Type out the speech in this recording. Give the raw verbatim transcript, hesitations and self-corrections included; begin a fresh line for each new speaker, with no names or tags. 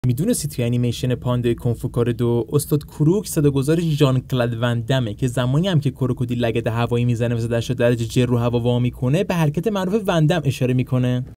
میدونستی توی انیمیشن پاندای کنفو کار دو استاد کروک صداگذار ژان کلاد وندمه که زمانی هم که کروکودیل لگد هوایی میزنه و صداش رو درجه جر رو هوا وا میکنه به حرکت معروف وندم اشاره میکنه.